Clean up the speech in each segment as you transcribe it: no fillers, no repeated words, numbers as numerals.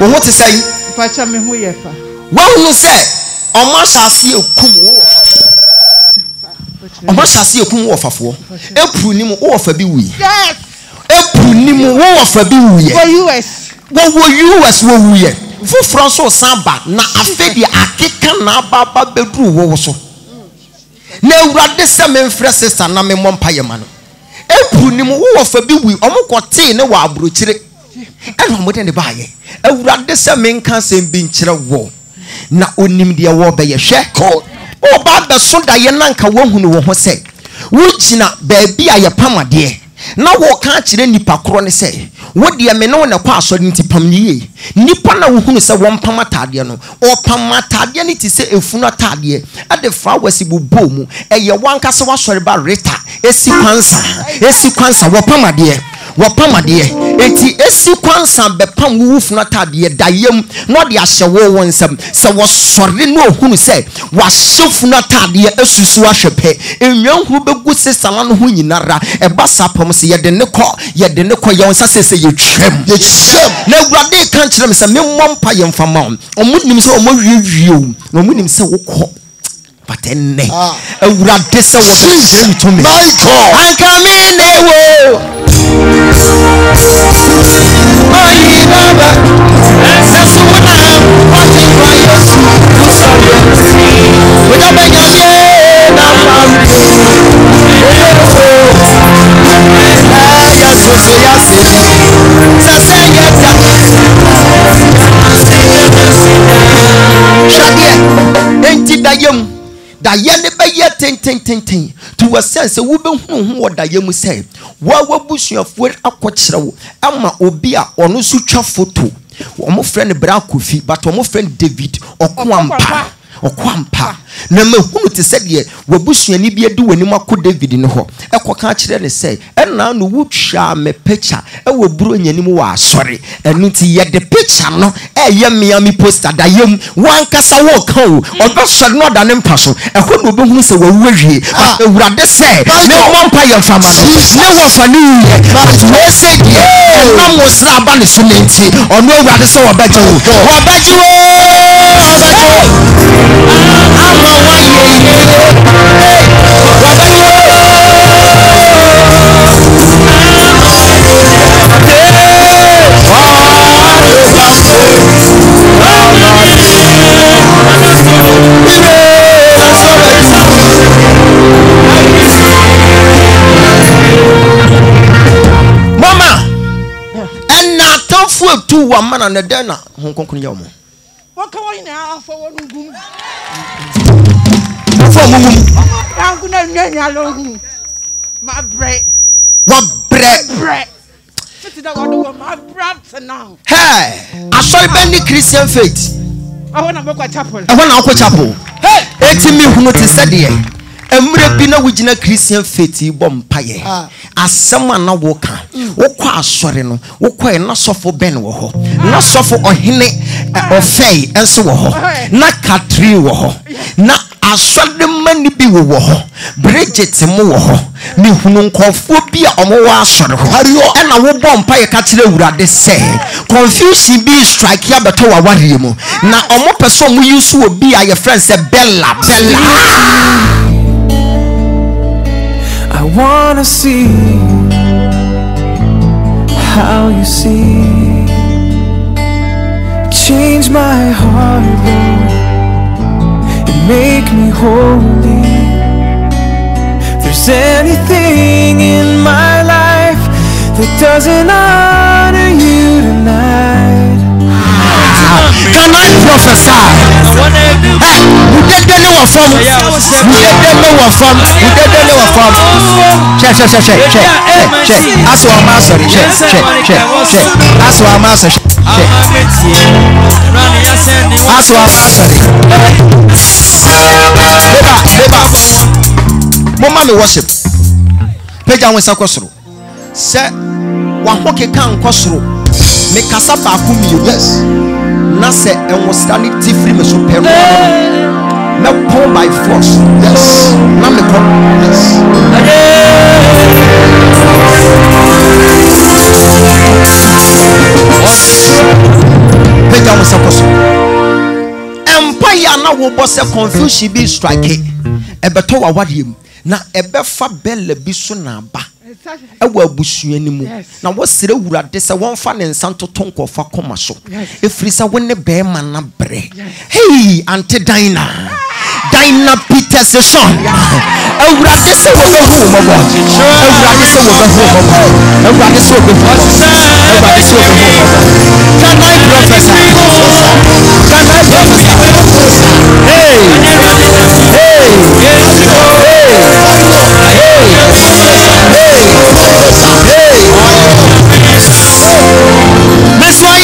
what to say? Pachame who yefa. One who said, Oma shall see a kum. Oma shall see a kum of a four. Epunimu of a biwi. Yes. Epunimu of a biwi. US. What were you as well? For Francois Samba, na afedi akeka na baba bedru wo so. Na urade se me mfre sister na me mompa ye ma no. Epunimu wo of a biwi omokote ne wa abrochire. Eno mo de ne ba ye. Urade se me nka sem bi nkyere wo. Na onim de wo be ye hwe ko. O ba be so da ye nanka wo hunu wo ho se. Wo gina ba bi aye pamade. Na wo ka kire nipa kro ne se wo de me no na kwa asori ntipam niye nipa na wo hunu se wo mpam atade no o pam atade ne ti se efunu atade ade flowers bubo mu eye wanka se wasori ba reta esi kwansa wo pamade enti esi kwansa be pam wo funu atade dayem no de ahye wo wonsam se wo sori no hunu se wa hyefunu atade asusu ahwepe enwan hu begu se sala no hu nyinara e basa pam se ye de ne kɔ ye wonsa se ye twem na urade kan kyerɛ me se me mmompa ye mfama omunim se omwiewio na omunim se wokɔ patenne urade se wo kyerɛ to me my God anka me ne wo Ogyaba ensase wona wati kwa Yesu usori Ogyaba nyame na pampo enti da yene be ye ten to a sense wo be hunu wo da yemu say wa wabusuafo akɔkyerɛ wo ama obi a ɔno so twa photo omo friend bra Kofi but omo friend David okwampa na mahunu te sɛ de wabusuani bi adu wani makɔ David ne ho ɛkɔka kyerɛ ne sɛ ɛna no wutwa me picture ɛwɔ buro nyanim wɔ asɔre ɛno nti yɛ de picture no ɛyɛ Miami poster da yam wankasa wo ka o ɔbɛsɔre no da ne mpa so ɛkɔ no obɛhunu sɛ wawu awie awurade sɛ ne wɔmpa yɛ mfama no ne wɔfa ne yɛ wo sɛ deɛ ɛnam wo sra aba ne so ne nti ɔno awurade sɛ wɔbɛgye wo Mama, and now tough for 2 1 man and a dinner. Hong Kong. What can we now for one room? I'm going to my bread. What bread? My bread now. Hey, I saw many Christian faith. I want to go to chapel. Hey, 18 me who noticed that. Emre bi na wugina Christian faith bom paye asema na woka wokɔ asɔre no wokɔ na sɔfo ben wo ho na sɔfo ohene ofei enso wo ho na katri wo ho na asɔre mani bi wo ho Bridget mo wo ho ni hunu nkɔfo bi a ɔmo wɔ asɔre ho ɛna wo bom paye ka kyerɛ Awurade sɛ confusion bi strike ya beto wa ware mu na ɔmo pɛso mo use obi a your friend say Bella I wanna see how you see. Change my heart, Lord, and make me holy. If there's anything in my life that doesn't honor you tonight, can I prophesy? Hey, we did know what from. Check. Ask our master. Check. Ask our master. Mama me worship. Peja won sakosoro. Se wa hoke kan kosoro. Me kasa ba ku mi. Yes. Na se enwo stani tifri me so pero. Me pull by force. Yes. Na me come. Yes. wo boss confusion be strike ebeto wa wadiem na ebefa bella bi so na ba ewa abusua ni mu na wo sere wurade se won fa ne nsanto tonko fa koma so efiri sa wone be ma na bre hey anti Dina Peter's son ewurade se wo be hu mo ewurade se wo be hu mo ewurade se wo be hu ewurade se wo be hu can I prophesy hey this way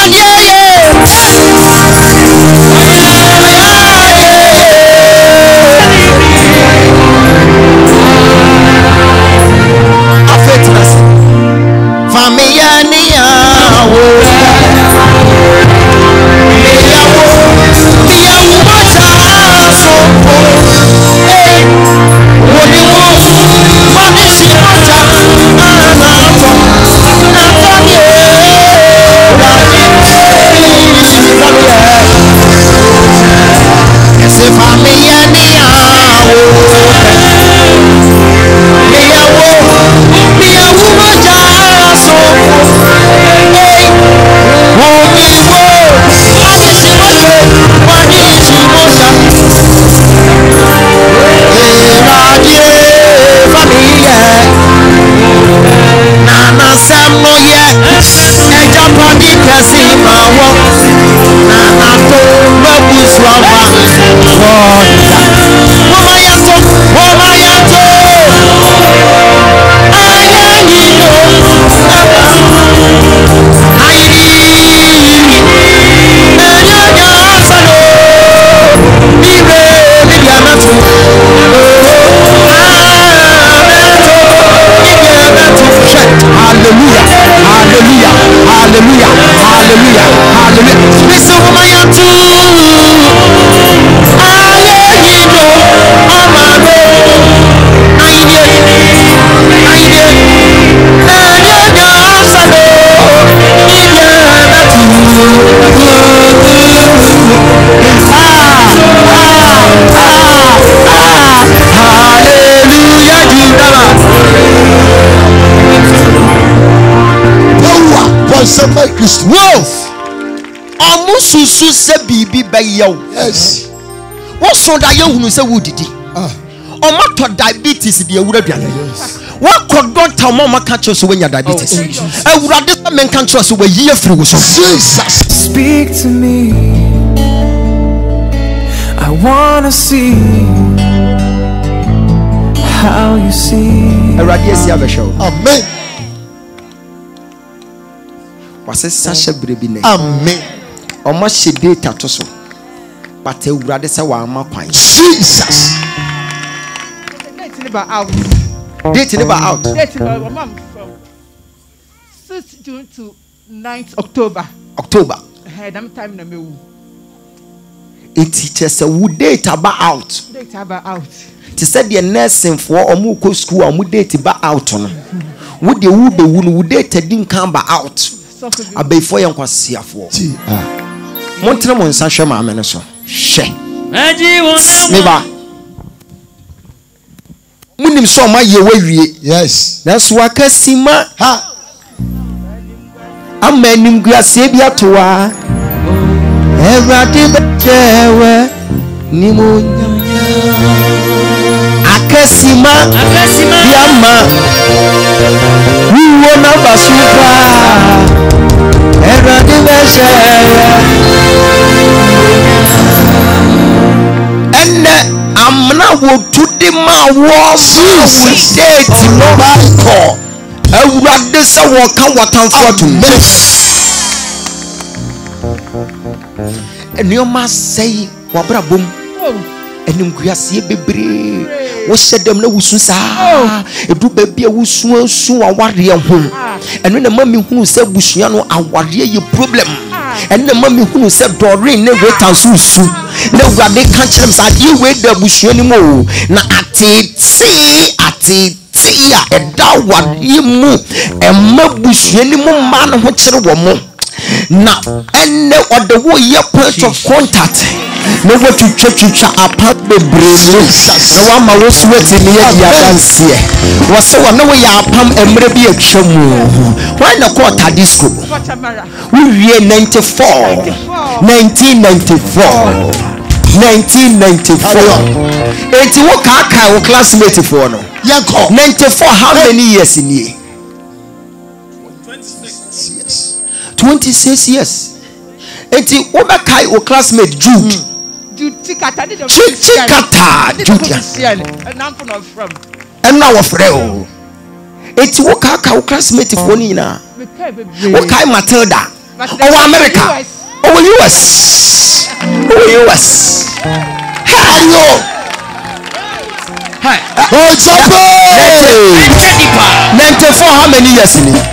wolf omususu se bibi bayew yes wo so da yehunu se wudidi omato diabetes de ewura duane wa kodon tamo maka cho so wenya diabetes ewurade se menka cho so wayi afiri wo so Jesus speak to me I wanna see how you see ewurade esi abesho amen wase sasha brebi ne amen omo she data to so but ewurade se wa ama kwan Jesus date never out date never mom from 6th June to 9th October that time na mewu teachers wu date ba out ti said the nursing for omo ko school omo date ba out no wo de wu be wu no wu date din kan ba out abefo yan kwasiafo montre mo nsa hwe ma amene so hwe me ba munim so ma ye wawie yes that's wakasima ha amanim guase bi atoa ewrade bejewe ni mo akasima yama wiwo na basuka ewrade bejewe enne amna wo tudi ma wo Jesus date no ko ewrade se wo kan watanfo to enioma sei wabrabom enim guase bebre wo hyedem na wusu saa edu ba bia wusu asu aware ho eno na mami hunu se busua no aware ye problem eno na mami hunu se dorin ne weta susu na wurade kan kyerem sa de we da busua ni mo na atete ya eda wade mu emma busua ni mo man ho kyere wo mo na enne odewo ye point of contact No go to church apart the brain. No one ma was waiting near the dance here. Was so no way apam emre bi atwamu. Why na quarter disco? We year 1994. 1994. Eti wo ka wo classmate for no. 94 how many years in here? 26 years. Eti wo ba kai wo classmate Jude. Chikata Jude. And now of Freo. Eti wo ka classmate for ni na. Wo kai Matilda. Oh America. Oh US. Hello. Hi. Ogyaba. 94 how many years in it?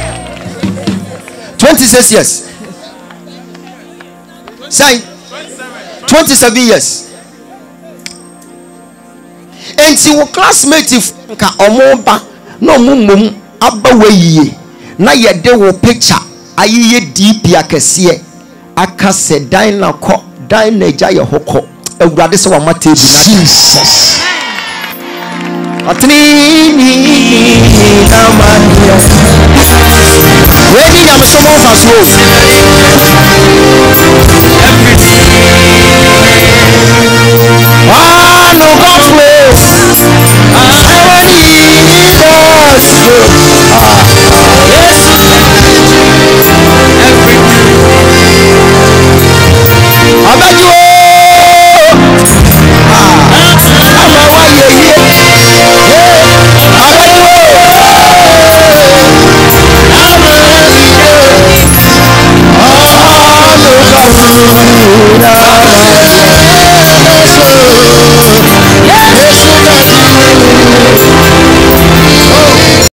26 years. Say 27 years. And see what classmate ka omoba no mumum aba wayiye na ye de wo picture ayiye deep akese aka se dan na ko dan na gya ye hokọ awurade se wa mate bi na Jesus atini na mania ready am so mo fast road no God's way I need God's way I beg you